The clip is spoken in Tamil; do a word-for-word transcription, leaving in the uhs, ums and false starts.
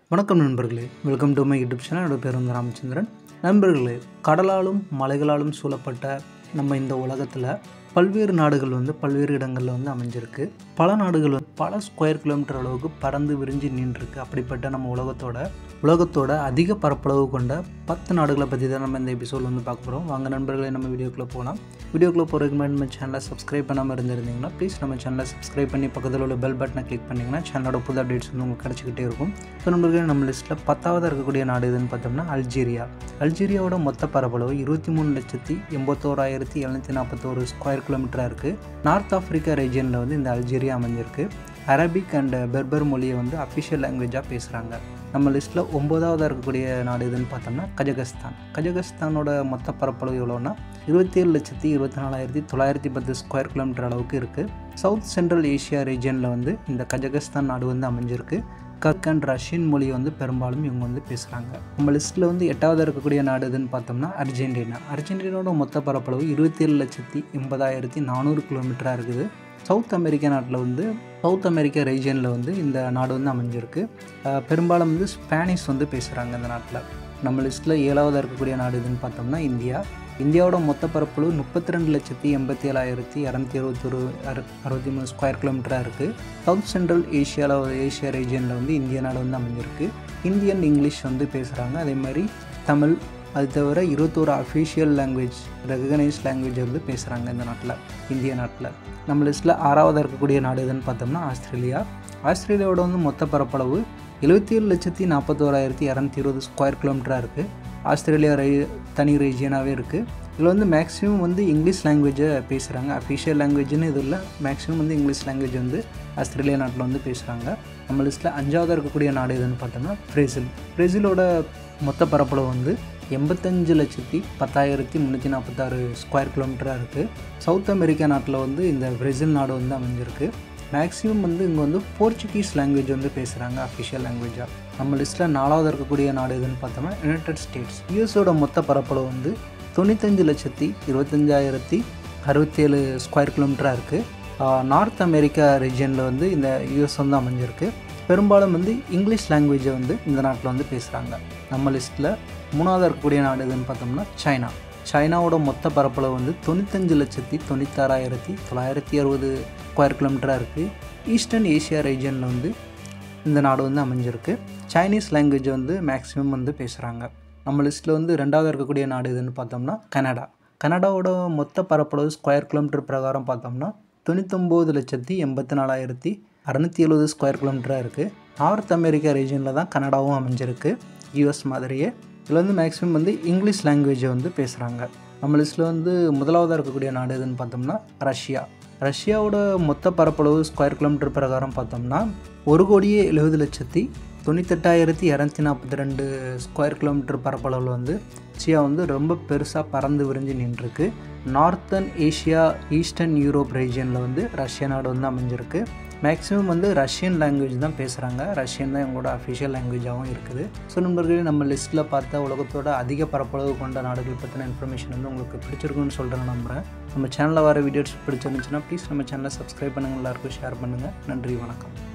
வணக்கம் நண்பர்களே, welcome to my YouTube channel. என்னோட பேர் வந்து ராமச்சந்திரன். நண்பர்களே, கடலாலும் மலைகளாலும் சூழப்பட்ட நம்ம இந்த உலகத்தில் பல்வேறு நாடுகள் வந்து பல்வேறு இடங்களில் வந்து அமைஞ்சிருக்கு. பல நாடுகள் வந்து பல ஸ்கொயர் கிலோமீட்டர் அளவுக்கு பறந்து விரிஞ்சு நின்றுருக்கு. அப்படிப்பட்ட நம்ம உலகத்தோட உலகத்தோட அதிக பரப்பளவு கொண்ட பத்து நாடுகளை பற்றி தான் நம்ம இந்த எபிசோட் வந்து பார்க்க போகிறோம். வாங்க நண்பர்களே, நம்ம வீடியோக்குள்ளே போகலாம். வீடியோக்குள்ளே போகிறதுக்கு முன்னாடி நம்ம சேனலை சப்ஸ்கிரைப் பண்ணாமல் இருந்திருந்தீங்கன்னா ப்ளீஸ் நம்ம சேனலை சப்ஸ்கிரைப் பண்ணி பக்கத்தில் உள்ள பெல் பட்டனை கிளிக் பண்ணிங்கன்னா சேனலோட புது அப்டேட்ஸ் வந்து உங்களுக்கு கிடச்சிக்கிட்டே இருக்கும். ஸோ நண்பர்களே, நம்ம லிஸ்ட்டில் பத்தாவது இருக்கக்கூடிய நாடு எதுன்னு பார்த்தோம்னா அல்ஜீரியா. அல்ஜீரியாவோட மொத்த பரப்பளவு இருபத்தி மூணு லட்சத்தி எண்பத்தோராயிரத்தி எழுநூற்றி நாற்பத்தோரு ஸ்கொயர் கிலோமீட்டராக இருக்குது. நார்த் ஆஃப்ரிக்கா ரீஜியனில் வந்து இந்த அல்ஜீரியா அமைஞ்சிருக்கு. அரபிக் அண்ட் பெர்பர் மொழியை வந்து அஃபிஷியல் லாங்குவேஜாக பேசுகிறாங்க. நம்ம லிஸ்ட்டில் ஒம்போதாவது இருக்கக்கூடிய நாடு எதுன்னு பார்த்தோம்னா கஜகஸ்தான். கஜகஸ்தானோட மொத்த பரப்பளவு எவ்வளோன்னா இருபத்தி ஏழு லட்சத்தி இருபத்தி நாலாயிரத்தி தொள்ளாயிரத்தி பத்து ஸ்கொயர் கிலோமீட்டர் அளவுக்கு இருக்குது. சவுத் சென்ட்ரல் ஏஷியா ரீஜியனில் வந்து இந்த கஜகஸ்தான் நாடு வந்து அமைஞ்சிருக்கு. கர்க் அண்ட் ரஷ்யன் மொழியை வந்து பெரும்பாலும் இவங்க வந்து பேசுகிறாங்க. நம்ம லிஸ்ட்டில் வந்து எட்டாவது இருக்கக்கூடிய நாடு எதுன்னு பார்த்தோம்னா அர்ஜென்டினா. அர்ஜென்டினாவோட மொத்த பரப்பளவு இருபத்தி ஏழு லட்சத்தி எண்பதாயிரத்தி நானூறு கிலோமீட்டராக இருக்குது. சவுத் அமெரிக்கா நாட்டில் வந்து சவுத் அமெரிக்கா ரீஜியனில் வந்து இந்த நாடு வந்து அமைஞ்சிருக்கு. பெரும்பாலும் வந்து ஸ்பானிஷ் வந்து பேசுகிறாங்க இந்த நாட்டில். நம்ம லிஸ்ட்டில் ஏழாவது இருக்கக்கூடிய நாடு எதுன்னு பார்த்தோம்னா இந்தியா. இந்தியாவோட மொத்த பரப்பளவு முப்பத்தி ரெண்டு லட்சத்தி எண்பத்தி ஏழாயிரத்தி இரநூத்தி அறுபத்தொரு அறு அறுபத்தி மூணு ஸ்கொயர் கிலோமீட்டராக இருக்குது. சவுத் சென்ட்ரல் ஏஷியாவில் ஏஷியா ரீஜியனில் வந்து இந்திய நாடு வந்து அமைஞ்சிருக்கு. ஹிந்தி அண்ட் இங்கிலீஷ் வந்து பேசுகிறாங்க. அதே மாதிரி தமிழ், அது தவிர இருபத்தோரு அஃபிஷியல் லாங்குவேஜ், ரெகனைஸ்ட் லாங்குவேஜ் வந்து பேசுகிறாங்க இந்த நாட்டில், இந்திய நாட்டில். நம்ம லிஸ்ட்டில் ஆறாவது இருக்கக்கூடிய நாடு எதுன்னு பார்த்தோம்னா ஆஸ்திரேலியா. ஆஸ்திரேலியாவோட வந்து மொத்த பரப்பளவு எழுபத்தி ஏழு லட்சத்தி நாற்பத்தோராயிரத்தி இரநூத்தி இருபது ஸ்கொயர் கிலோமீட்டராக இருக்குது. ஆஸ்திரேலியா ரீ தனி ரீஜியனாகவே இருக்குது. இதில் வந்து மேக்ஸிமம் வந்து இங்கிலீஷ் லாங்குவேஜை பேசுகிறாங்க. அஃபிஷியல் லாங்குவேஜ்னு இது இல்லை, மேக்ஸிமம் வந்து இங்கிலீஷ் லாங்குவேஜ் வந்து ஆஸ்திரேலியா நாட்டில் வந்து பேசுகிறாங்க. நம்ம லிஸ்ட்டில் அஞ்சாவது இருக்கக்கூடிய நாடு எதுன்னு பார்த்தோம்னா பிரேசில். பிரேசிலோட மொத்த பரப்பளவு வந்து எண்பத்தஞ்சு லட்சத்தி பத்தாயிரத்தி முந்நூற்றி நாற்பத்தாறு ஸ்கொயர் கிலோமீட்டராக இருக்குது. சவுத் அமெரிக்கா நாட்டில் வந்து இந்த பிரேசில் நாடு வந்து அமைஞ்சிருக்கு. மேக்ஸிமம் வந்து இங்கே வந்து போர்ச்சுகீஸ் லாங்குவேஜ் வந்து பேசுகிறாங்க அஃபிஷியல் லாங்குவேஜாக. நம்ம லிஸ்ட்டில் நாலாவது இருக்கக்கூடிய நாடு எதுன்னு பார்த்தோம்னா யுனைடெட் ஸ்டேட்ஸ். யூஎஸோட மொத்த பரப்பளவு வந்து தொண்ணூத்தஞ்சு லட்சத்தி இருபத்தஞ்சாயிரத்தி அறுபத்தேழு ஸ்கொயர் கிலோமீட்டராக இருக்குது. நார்த் அமெரிக்கா ரீஜியனில் வந்து இந்த யூஎஸ் வந்து அமைஞ்சிருக்கு. பெரும்பாலும் வந்து இங்கிலீஷ் லாங்குவேஜை வந்து இந்த நாட்டில் வந்து பேசுகிறாங்க. நம்ம லிஸ்ட்டில் மூணாவது இருக்கக்கூடிய நாடு எதுன்னு பார்த்தோம்னா சைனா. சைனாவோட மொத்த பரப்பளவு வந்து தொண்ணூத்தஞ்சு லட்சத்தி தொண்ணூத்தாறாயிரத்தி தொள்ளாயிரத்தி அறுபது ஸ்கொயர் கிலோமீட்டராக இருக்குது. ஈஸ்டர்ன் ஏஷியா ரீஜியனில் வந்து இந்த நாடு வந்து அமைஞ்சிருக்கு. சைனீஸ் லாங்குவேஜ் வந்து மேக்ஸிமம் வந்து பேசுகிறாங்க. நம்ம லிஸ்ட்டில் வந்து ரெண்டாவது இருக்கக்கூடிய நாடு எதுன்னு பார்த்தோம்னா கனடா. கனடாவோட மொத்த பரப்பளவு ஸ்கொயர் கிலோமீட்டர் பிரகாரம் பார்த்தோம்னா தொண்ணூத்தொம்பது லட்சத்தி எண்பத்தி நாலாயிரத்தி அறுநூற்றி எழுபது ஸ்கொயர் கிலோமீட்டராக இருக்குது. நார்த் அமெரிக்கா ரீஜனில் தான் கனடாவும் அமைஞ்சிருக்கு, யூஎஸ் மாதிரியே. இதில் வந்து மேக்ஸிமம் வந்து இங்கிலீஷ் லாங்குவேஜை வந்து பேசுகிறாங்க. நம்ம லிஸ்ட்டில் வந்து முதலாவதாக இருக்கக்கூடிய நாடு எதுன்னு பார்த்தோம்னா ரஷ்யா. ரஷ்யாவோட மொத்த பரப்பளவு ஸ்கொயர் கிலோமீட்டர் பிரகாரம் பார்த்தோம்னா ஒரு கோடியே எழுபது லட்சத்தி தொண்ணூத்தெட்டாயிரத்தி இரநூத்தி நாற்பத்தி ரெண்டு ஸ்கொயர் கிலோமீட்டர் பரப்பளவில் வந்து ரஷ்யா வந்து ரொம்ப பெருசாக பறந்து விரிஞ்சு நின்றுருக்கு. நார்த்தன் ஏஷியா, ஈஸ்டர்ன் யூரோப் ரீஜியனில் வந்து ரஷ்யா நாடு வந்து அமைஞ்சிருக்கு. மேக்ஸிமம் வந்து ரஷ்யன் லாங்குவேஜ் தான் பேசுகிறாங்க. ரஷ்யன் தான் இவங்களோட அஃபிஷியல் லாங்குவேஜாகவும் இருக்குது. ஸோ நண்பர்களே, நம்ம லிஸ்ட்டில் பார்த்தா உலகத்தோட அதிக பரப்பளவு கொண்ட நாடுகள் பற்றின இன்ஃபர்மேஷன் வந்து உங்களுக்கு பிடிச்சிருக்குன்னு சொல்கிறேன் நம்புகிறேன். நம்ம சேனலில் வர வீடியோஸ் பிடிச்சிருந்துச்சுன்னா ப்ளீஸ் நம்ம சேனலை சப்ஸ்கிரைப் பண்ணுங்கள், எல்லாருக்கும் ஷேர் பண்ணுங்கள். நன்றி, வணக்கம்.